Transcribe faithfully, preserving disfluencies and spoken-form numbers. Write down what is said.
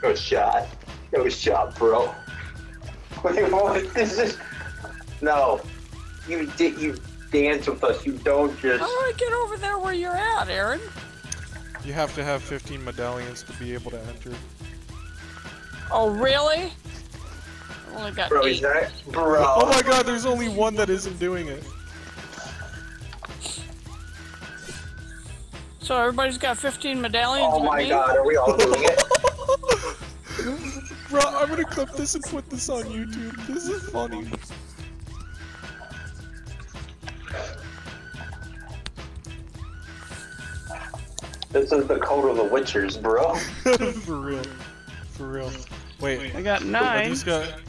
No shot. No shot, bro. Wait, what? This is... No. You did. You dance with us. You don't just... How do I get over there where you're at, Aaron? You have to have fifteen medallions to be able to enter. Oh, really? I only got Bro, eight. is that... Bro. Oh my god, there's only one that isn't doing it. So everybody's got fifteen medallions. Oh with my me? god, are we all doing it? Bro, I'm gonna clip this and put this on YouTube. This is funny. This is the code of the Witchers, bro. For real. For real. Wait. I got Are nine. these guys,